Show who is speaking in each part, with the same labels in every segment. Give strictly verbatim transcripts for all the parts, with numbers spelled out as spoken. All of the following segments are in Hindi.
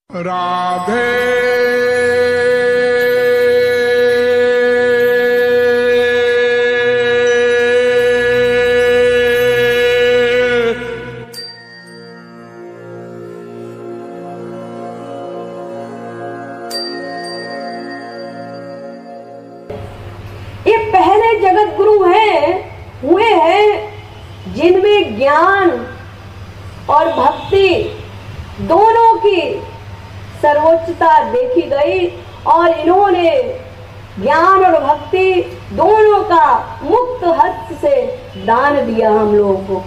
Speaker 1: राधे
Speaker 2: ये पहले जगत गुरु हैं हुए हैं जिनमें ज्ञान और भक्ति दोनों की सर्वोच्चता देखी गई और इन्होंने ज्ञान और भक्ति दोनों का मुक्त हस्त से दान दिया हम लोगों को।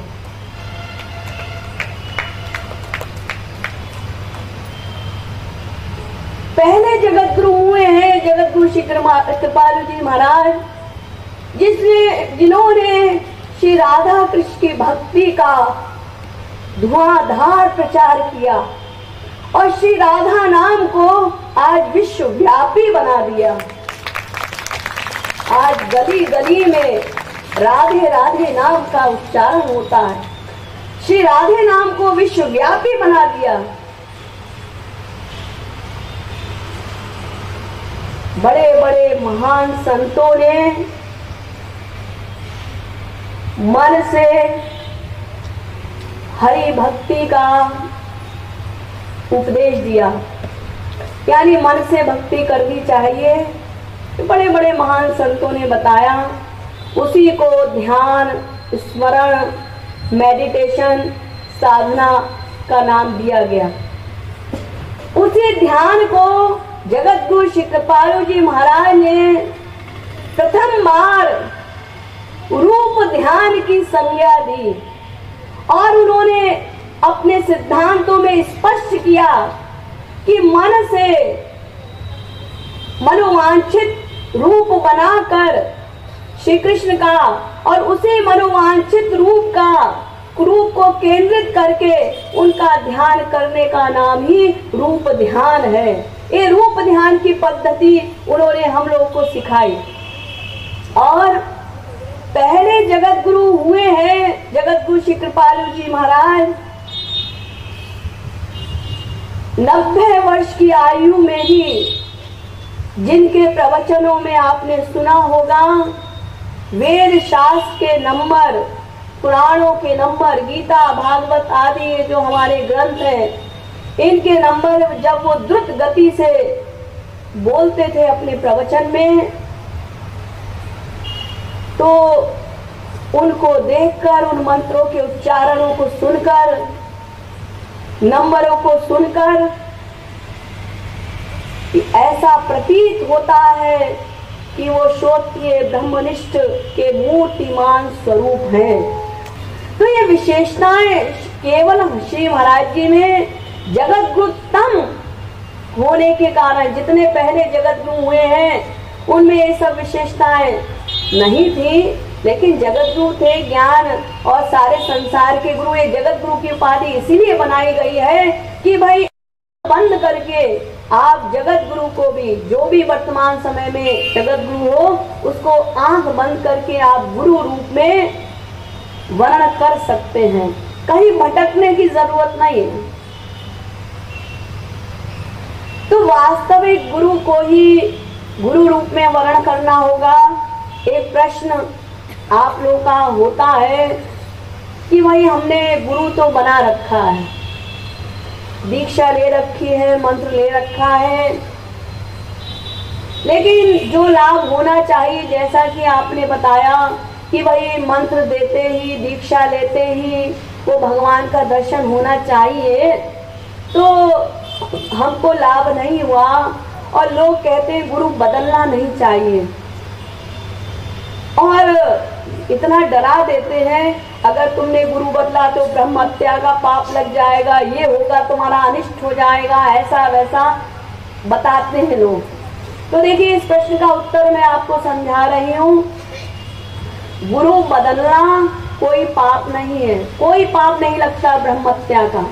Speaker 2: पहले जगत गुरु हुए हैं जगत गुरु श्री कृपालु जी महाराज, जिसने जिन्होंने श्री राधा कृष्ण की भक्ति का धुआंधार प्रचार किया और श्री राधा नाम को आज विश्वव्यापी बना दिया। आज गली गली में राधे राधे नाम का उच्चारण होता है। श्री राधे नाम को विश्वव्यापी बना दिया। बड़े बड़े महान संतों ने मन से हरि भक्ति का उपदेश दिया, यानी मन से भक्ति करनी चाहिए। बड़े बड़े महान संतों ने बताया, उसी को ध्यान, स्मरण, मेडिटेशन, साधना का नाम दिया गया। उसी ध्यान को जगत गुरु श्री कृपालु जी महाराज ने प्रथम बार रूप ध्यान की संज्ञा दी और उन्होंने अपने सिद्धांतों में स्पष्ट किया कि मन से मनोवांछित रूप बनाकर श्री कृष्ण का और उसी मनोवांछित रूप का रूप को केंद्रित करके उनका ध्यान करने का नाम ही रूप ध्यान है। ये रूप ध्यान की पद्धति उन्होंने हम लोगों को सिखाई। और पहले जगत गुरु हुए हैं जगत गुरु श्री कृपालु जी महाराज। नब्बे वर्ष की आयु में ही जिनके प्रवचनों में आपने सुना होगा, वेद शास्त्र के नंबर, पुराणों के नंबर, गीता भागवत आदि जो हमारे ग्रंथ हैं, इनके नंबर जब वो द्रुत गति से बोलते थे अपने प्रवचन में, तो उनको देखकर, उन मंत्रों के उच्चारणों को सुनकर, नंबरों को सुनकर ऐसा प्रतीत होता है कि वो श्रोत्रिय ब्रह्मनिष्ठ के मूर्तिमान स्वरूप हैं। तो ये विशेषताएं केवल श्री महाराज जी में जगत गुरुतम होने के कारण, जितने पहले जगत गुरु हुए हैं उनमें ये सब विशेषताएं नहीं थी, लेकिन जगत गुरु थे। ज्ञान और सारे संसार के गुरु, ये जगत गुरु की उपाधि इसीलिए बनाई गई है कि भाई बंद करके आप जगत गुरु को भी, जो भी वर्तमान समय में जगत गुरु हो, उसको आंख बंद करके आप गुरु रूप में वर्ण कर सकते हैं। कहीं भटकने की जरूरत नहीं है। तो वास्तविक गुरु को ही गुरु रूप में वर्ण करना होगा। एक प्रश्न आप लोगों का होता है कि भाई हमने गुरु तो बना रखा है, दीक्षा ले रखी है, मंत्र ले रखा है, लेकिन जो लाभ होना चाहिए, जैसा कि आपने बताया कि भाई मंत्र देते ही, दीक्षा लेते ही वो भगवान का दर्शन होना चाहिए, तो हमको लाभ नहीं हुआ। और लोग कहते हैं गुरु बदलना नहीं चाहिए और इतना डरा देते हैं, अगर तुमने गुरु बदला तो ब्रह्म हत्या का पाप लग जाएगा, ये होगा, तुम्हारा अनिष्ट हो जाएगा, ऐसा वैसा बताते हैं लोग। तो देखिए, इस प्रश्न का उत्तर मैं आपको समझा रही हूँ। गुरु बदलना कोई पाप नहीं है, कोई पाप नहीं लगता ब्रह्म हत्या का।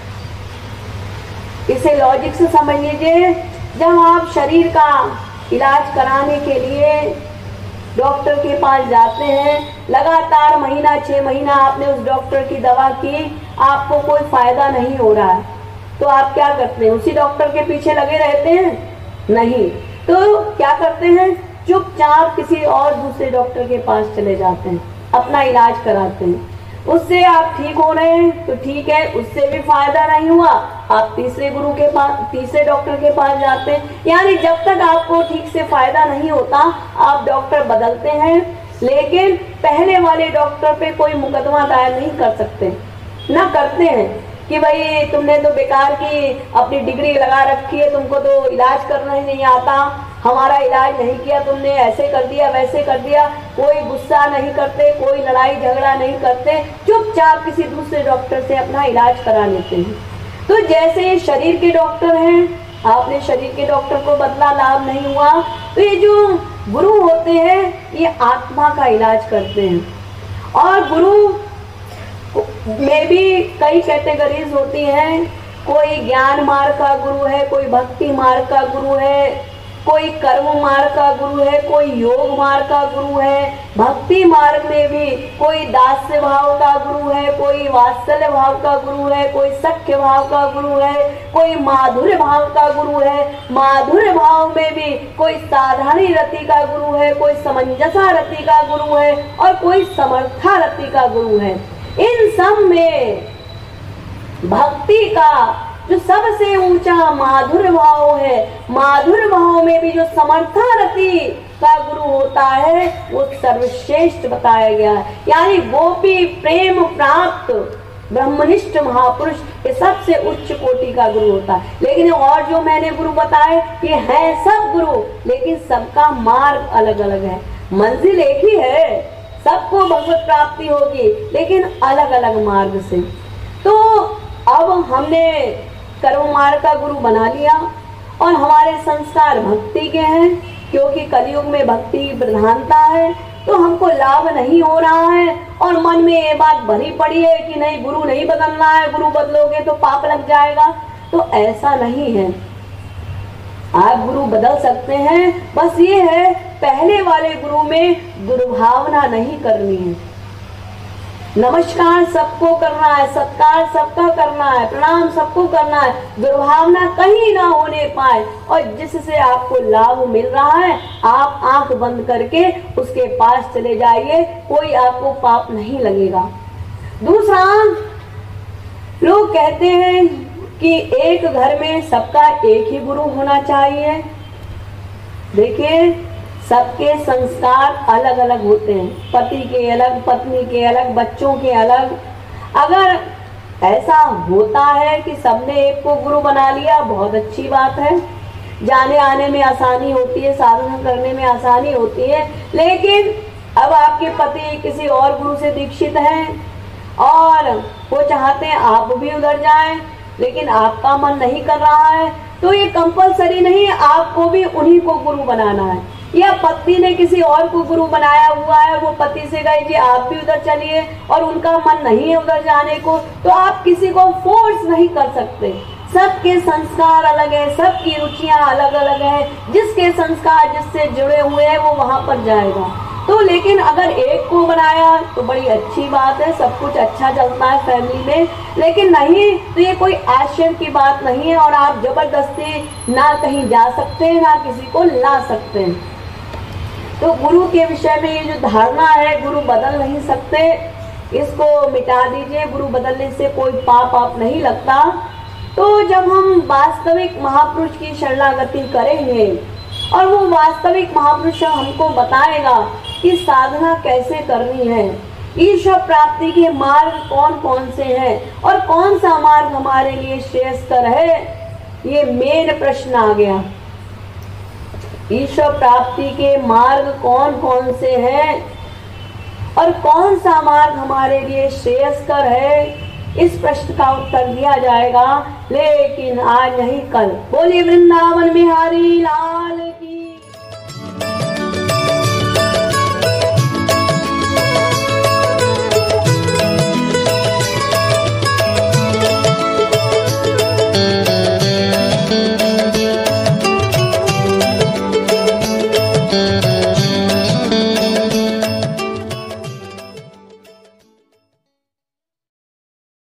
Speaker 2: इसे लॉजिक से समझ लीजिए। जब आप शरीर का इलाज कराने के लिए डॉक्टर के पास जाते हैं, लगातार महीना छह महीना आपने उस डॉक्टर की दवा की, आपको कोई फायदा नहीं हो रहा है, तो आप क्या करते हैं, उसी डॉक्टर के पीछे लगे रहते हैं? नहीं, तो क्या करते हैं, चुपचाप किसी और दूसरे डॉक्टर के पास चले जाते हैं, अपना इलाज कराते हैं। उससे आप ठीक हो रहे हैं तो ठीक है, उससे भी फायदा नहीं हुआ, आप तीसरे गुरु के पास, तीसरे डॉक्टर के पास जाते हैं। यानी जब तक आपको ठीक से फायदा नहीं होता आप डॉक्टर बदलते हैं, लेकिन पहले वाले डॉक्टर पे कोई मुकदमा दायर नहीं कर सकते, ना करते हैं कि भाई तुमने तो बेकार की अपनी डिग्री लगा रखी है, तुमको तो इलाज करना ही नहीं आता, हमारा इलाज नहीं किया तुमने, ऐसे कर दिया वैसे कर दिया। कोई गुस्सा नहीं करते, कोई लड़ाई झगड़ा नहीं करते, चुपचाप किसी दूसरे डॉक्टर से अपना इलाज करा लेते हैं। तो जैसे ये शरीर के डॉक्टर हैं, आपने शरीर के डॉक्टर को बदला, लाभ नहीं हुआ, तो ये जो गुरु होते हैं ये आत्मा का इलाज करते हैं। और गुरु में भी कई कैटेगरीज होती हैं, कोई ज्ञान मार्ग का गुरु है, कोई भक्ति मार्ग का गुरु है, कोई कर्म मार्ग का गुरु है, कोई योग मार्ग का गुरु है। भक्ति मार्ग में भी कोई दास्य भाव का गुरु है, कोई वात्सल्य भाव का गुरु है, कोई सख्य भाव का गुरु है, कोई माधुर्य भाव का गुरु है। माधुर्य भाव में भी कोई साधारणी रति का गुरु है, कोई समंजसा रति का गुरु है और कोई समर्था रति का गुरु है। इन सब में भक्ति का जो सबसे ऊंचा माधुर्य भाव है, माधुर्य भाव में भी जो समर्था रति का गुरु होता है वो सर्वश्रेष्ठ बताया गया है। यानी गोपी प्रेम प्राप्त ब्रह्मनिष्ठ महापुरुष ये सबसे उच्च कोटि का गुरु होता है। लेकिन और जो मैंने गुरु बताए ये है सब गुरु, लेकिन सबका मार्ग अलग अलग है, मंजिल एक ही है, सबको भगवत प्राप्ति होगी लेकिन अलग अलग मार्ग से। तो अब हमने कर्म मार्ग का गुरु बना लिया और हमारे संस्कार भक्ति के हैं, क्योंकि कलयुग में भक्ति की प्रधानता है, तो हमको लाभ नहीं हो रहा है और मन में ये बात भरी पड़ी है कि नहीं गुरु नहीं बदलना है, गुरु बदलोगे तो पाप लग जाएगा। तो ऐसा नहीं है, आप गुरु बदल सकते हैं, बस ये है पहले वाले गुरु में दुर्भावना नहीं करनी है। नमस्कार सबको करना है, सत्कार सबका करना है, प्रणाम सबको करना है, दुर्भावना कहीं ना होने पाए। और जिससे आपको लाभ मिल रहा है आप आंख बंद करके उसके पास चले जाइए, कोई आपको पाप नहीं लगेगा। दूसरा, लोग कहते हैं कि एक घर में सबका एक ही गुरु होना चाहिए। देखिए सबके संस्कार अलग अलग होते हैं, पति के अलग, पत्नी के अलग, बच्चों के अलग। अगर ऐसा होता है कि सबने एक को गुरु बना लिया बहुत अच्छी बात है, जाने आने में आसानी होती है, साधना करने में आसानी होती है। लेकिन अब आपके पति किसी और गुरु से दीक्षित हैं और वो चाहते हैं आप भी उधर जाएं, लेकिन आपका मन नहीं कर रहा है, तो ये कंपलसरी नहीं है आपको भी उन्हीं को गुरु बनाना है। या पत्नी ने किसी और को गुरु बनाया हुआ है, वो पति से गए जी आप भी उधर चलिए और उनका मन नहीं है उधर जाने को, तो आप किसी को फोर्स नहीं कर सकते। सबके संस्कार अलग है, सबकी रुचियां अलग अलग हैं, जिसके संस्कार जिससे जुड़े हुए हैं वो वहां पर जाएगा। तो लेकिन अगर एक को बनाया तो बड़ी अच्छी बात है, सब कुछ अच्छा चलता है फैमिली में। लेकिन नहीं तो ये कोई आश्चर्य की बात नहीं है और आप जबरदस्ती ना कहीं जा सकते हैं ना किसी को ला सकते हैं। तो गुरु के विषय में ये जो धारणा है गुरु बदल नहीं सकते, इसको मिटा दीजिए। गुरु बदलने से कोई पाप आप नहीं लगता। तो जब हम वास्तविक महापुरुष की शरणागति करेंगे और वो वास्तविक महापुरुष हमको बताएगा कि साधना कैसे करनी है, ईश्वर प्राप्ति के मार्ग कौन कौन से हैं और कौन सा मार्ग हमारे लिए श्रेयस्कर है, ये मेन प्रश्न आ गया। ईश्वर प्राप्ति के मार्ग कौन कौन से हैं और कौन सा मार्ग हमारे लिए श्रेयस्कर है, इस प्रश्न का उत्तर दिया जाएगा, लेकिन आज नहीं कल। बोलिए वृंदावन बिहारी लाल।